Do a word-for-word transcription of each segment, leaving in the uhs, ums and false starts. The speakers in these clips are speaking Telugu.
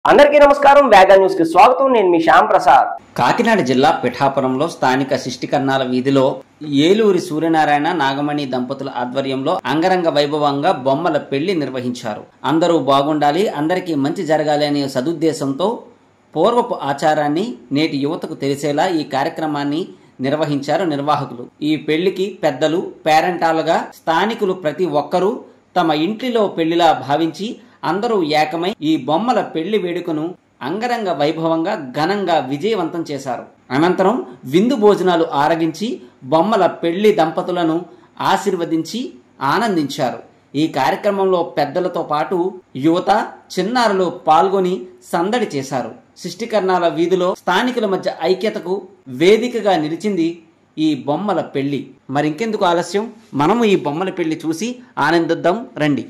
అందరికీ నమస్కారం. వేగా న్యూస్ కి స్వాగతం. నేను మీ శ్యామ్ ప్రసాద్. కాకినాడ జిల్లా పిఠాపురంలో స్థానిక శిష్టికర్ణాల వీధిలో ఏలూరి సూర్యనారాయణ నాగమణి దంపతుల ఆధ్వర్యంలో అంగరంగ వైభవంగా బొమ్మల పెళ్లి నిర్వహించారు. అందరూ బాగుండాలి, అందరికీ మంచి జరగాలి అనే సదుద్దేశంతో పూర్వపు ఆచారాన్ని నేటి యువతకు తెలిసేలా ఈ కార్యక్రమాన్ని నిర్వహించారు నిర్వాహకులు. ఈ పెళ్లికి పెద్దలు, పేరెంటాలుగా స్థానికులు ప్రతి ఒక్కరూ తమ ఇంటిలో పెళ్లిలా భావించి అందరూ ఏకమై ఈ బొమ్మల పెళ్లి వేడుకను అంగరంగ వైభవంగా ఘనంగా విజయవంతం చేశారు. అనంతరం విందు భోజనాలు ఆరగించి బొమ్మల పెళ్లి దంపతులను ఆశీర్వదించి ఆనందించారు. ఈ కార్యక్రమంలో పెద్దలతో పాటు యువత, చిన్నారులు పాల్గొని సందడి చేశారు. శిష్టికర్ణాల వీధిలో స్థానికుల మధ్య ఐక్యతకు వేదికగా నిలిచింది ఈ బొమ్మల పెళ్లి. మరింకెందుకు ఆలస్యం, మనము ఈ బొమ్మల పెళ్లి చూసి ఆనందిద్దాం రండి.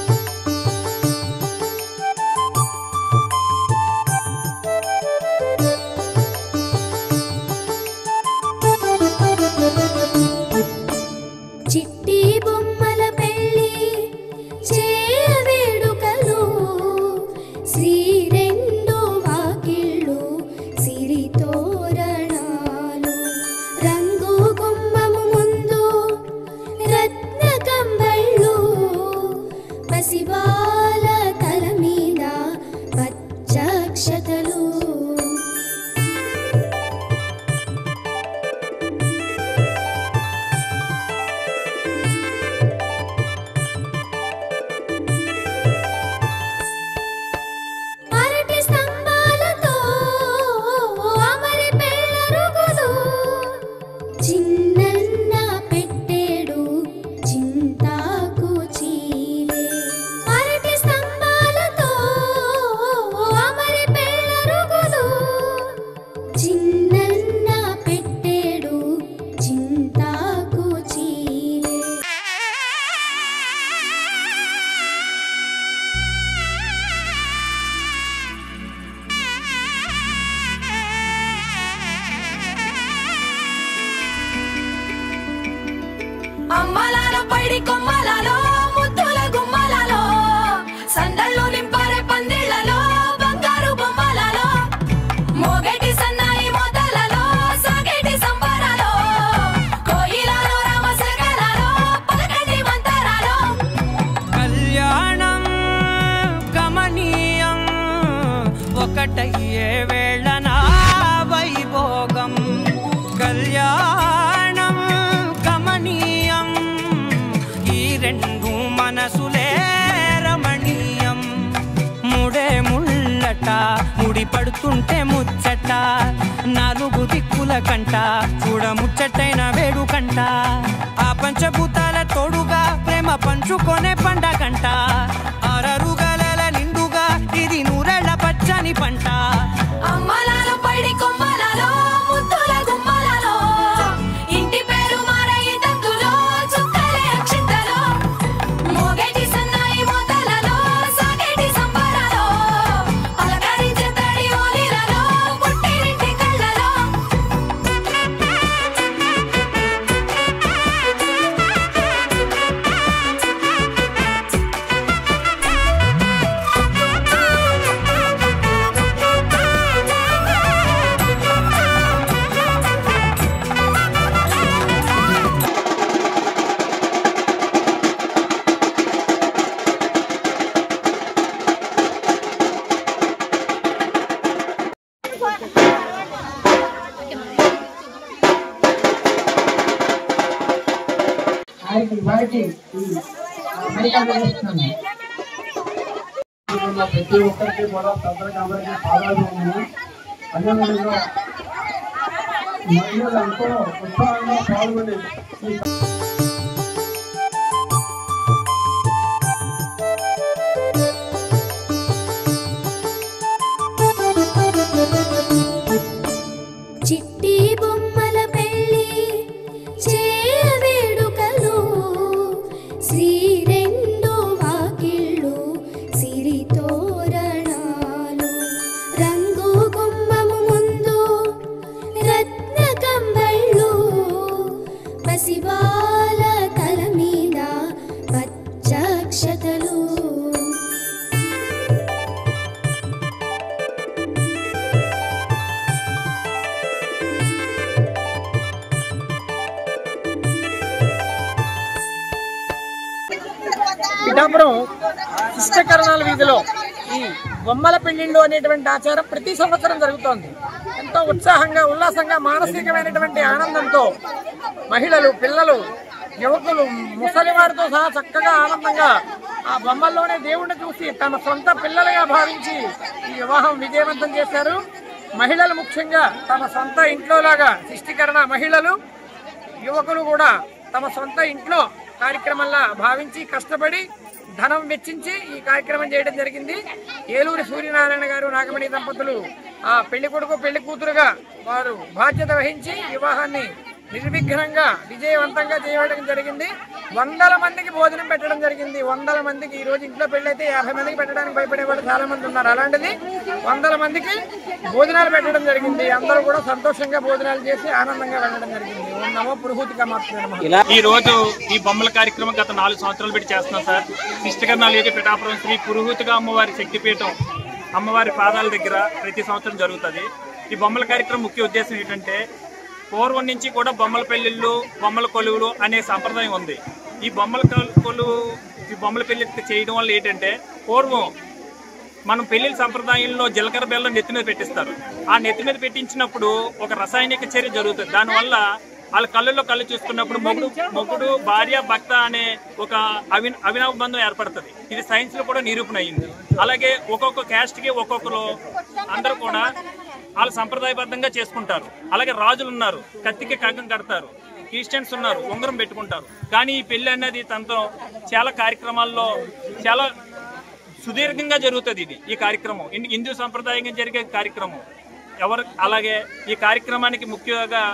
అమ్మలాల పైడి కొమ్మలలో ముద్దుల గుమ్మలలో సందళ్ళు నింపారే పందిళ్లలో బంగారు బొమ్మలలో మోగేటి సన్నాయి మోతలలో సాగేటి సంబరాలో కోయిలలో రామశకలలో పలకండి మంతరాలో కళ్యాణం గమనీయం ఒకటయ్యే వేళన వైభోగం కళ్యాణం గమనీయం ఈ రెండు మనసులే రమణీయం ముడే ముళ్ళట ముడి పడుతుంటే ముచ్చట నాలుగు దిక్కుల కంట చూడ ముచ్చటైన వేడుకంట ఆ పంచభూతాల తోడుగా ప్రేమ పంచుకొనే పండగంట అరరుగల నిండుగా ఇది నూరెళ్ళ పచ్చని పంట అమ్మలాల పైడి కొమ్మలలో ముద్దుల గుమ్మలలో ఇంటి పేరు మారయి తందులో చుక్కలే అక్షింతలో మోగేటి సన్నాయి మోతలలో సాగేటి సంబరాలో పలకరించే తడి ఓలిలలో పుట్టినింటి కళ్ళలో ప్రతి ఒక్కరికి కూడా పెద్దలకి అందరికీ పాదాలు ఉన్నాయి. అదేవిధంగా మహిళలు ఎంతో ఉత్సాహంగా పాల్గొని చిట్టి బొమ్మల పెళ్లి చేయ వేడుకలు శ్రీ రెండు వాకిళ్ళు సిరి తోరణాలు రంగు గుమ్మము ముందు రత్న కంబళ్ళు పసిబాల పిఠాపురం శిష్టకరణాల వీధిలో ఈ బొమ్మల పెళ్లిళ్ళు అనేటువంటి ఆచారం ప్రతి సంవత్సరం జరుగుతోంది. ఎంతో ఉత్సాహంగా, ఉల్లాసంగా, మానసికమైనటువంటి ఆనందంతో మహిళలు, పిల్లలు, యువకులు, ముసలి వారితో సహా చక్కగా ఆనందంగా ఆ బొమ్మల్లోనే దేవుణ్ణి చూసి తమ సొంత పిల్లలుగా భావించి ఈ వివాహం విజయవంతం చేశారు. మహిళలు ముఖ్యంగా తమ సొంత ఇంట్లోలాగా శిష్టీకరణ మహిళలు, యువకులు కూడా తమ సొంత ఇంట్లో కార్యక్రమంలా భావించి కష్టపడి ధనం వెచ్చించి ఈ కార్యక్రమం చేయడం జరిగింది. ఏలూరి సూర్యనారాయణ గారు, నాగమణి దంపతులు ఆ పెళ్లి కొడుకు పెళ్లి కూతురుగా వారు బాధ్యత వహించి వివాహాన్ని నిర్విఘ్నంగా విజయవంతంగా చేయడం జరిగింది. వందల మందికి భోజనం పెట్టడం జరిగింది. వందల మందికి ఈ రోజు ఇంట్లో పెళ్ళైతే యాభై మందికి పెట్టడానికి భయపడే వాళ్ళు చాలా మంది ఉన్నారు. అలాంటిది వందల మందికి భోజనాలు పెట్టడం జరిగింది. అందరూ కూడా సంతోషంగా భోజనాలు చేసి ఆనందంగా వెళ్ళడం జరిగింది. ఉన్నామో పురుహూతిగా మాట్లాడడం. ఈ రోజు ఈ బొమ్మల కార్యక్రమం గత నాలుగు సంవత్సరాలు పెట్టి చేస్తున్నాం సార్. శిష్టకరణాలు పిఠాపురం శ్రీ పురుహూతిగా అమ్మవారి శక్తిపీఠం అమ్మవారి పాదాల దగ్గర ప్రతి సంవత్సరం జరుగుతుంది. ఈ బొమ్మల కార్యక్రమం ముఖ్య ఉద్దేశం ఏంటంటే, పూర్వం నుంచి కూడా బొమ్మల పెళ్లిళ్ళు, బొమ్మల కొలువులు అనే సంప్రదాయం ఉంది. ఈ బొమ్మల కొలువు ఈ బొమ్మల పెళ్లి చేయడం వల్ల ఏంటంటే, పూర్వం మనం పెళ్లిళ్ళ సంప్రదాయంలో జీలకర్ర బెల్లం నెత్తి మీద పెట్టిస్తారు. ఆ నెత్తి మీద పెట్టించినప్పుడు ఒక రసాయనిక చర్య జరుగుతుంది. దానివల్ల వాళ్ళ కళ్ళల్లో కళ్ళు చూసుకున్నప్పుడు మొగుడు మొగుడు భార్య భర్త అనే ఒక అవి అవినావ బంధం ఏర్పడుతుంది. ఇది సైన్స్ లో కూడా నిరూపణ అయింది. అలాగే ఒక్కొక్క క్యాస్ట్ కి ఒక్కొక్కరు అందరూ కూడా వాళ్ళు సంప్రదాయబద్ధంగా చేసుకుంటారు. అలాగే రాజులు ఉన్నారు, కత్తికి కగ్గం కడతారు. క్రిస్టియన్స్ ఉన్నారు, ఉంగరం పెట్టుకుంటారు. కానీ ఈ పెళ్లి అనేది తనతో చాలా కార్యక్రమాల్లో చాలా సుదీర్ఘంగా జరుగుతుంది. ఇది ఈ కార్యక్రమం హిందూ సంప్రదాయంగా జరిగే కార్యక్రమం. ఎవరు అలాగే ఈ కార్యక్రమానికి ముఖ్యంగా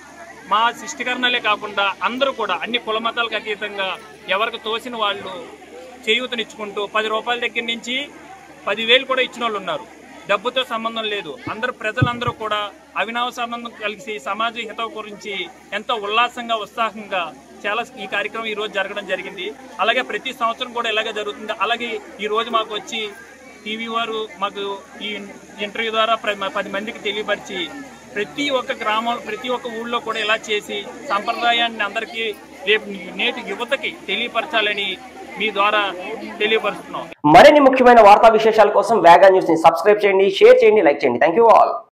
మా శిష్టీకరణలే కాకుండా అందరూ కూడా అన్ని కుల మతాలకు అతీతంగా ఎవరికి తోసిన వాళ్ళు చేయూతనిచ్చుకుంటూ పది రూపాయల దగ్గర నుంచి పదివేలు కూడా ఇచ్చిన వాళ్ళు ఉన్నారు. డబ్బుతో సంబంధం లేదు. అందరూ ప్రజలందరూ కూడా అవినావ సంబంధం కలిసి సమాజ హితం గురించి ఎంతో ఉల్లాసంగా, ఉత్సాహంగా చాలా ఈ కార్యక్రమం ఈ రోజు జరగడం జరిగింది. అలాగే ప్రతి సంవత్సరం కూడా ఇలాగే జరుగుతుంది. అలాగే ఈ రోజు మాకు వచ్చి టీవీ వారు మాకు ఈ ఇంటర్వ్యూ ద్వారా పది మందికి తెలియపరిచి ప్రతి ఒక్క గ్రామం, ప్రతి ఒక్క ఊళ్ళో కూడా ఇలా చేసి సంప్రదాయాన్ని అందరికీ రేపు నేటి యువతకి తెలియపరచాలని మీ ద్వారా తెలియపరుస్తున్నాం. మరిన్ని ముఖ్యమైన వార్తా విశేషాల కోసం వేగా న్యూస్ ని సబ్స్క్రైబ్ చేయండి, షేర్ చేయండి, లైక్ చేయండి. Thank you all.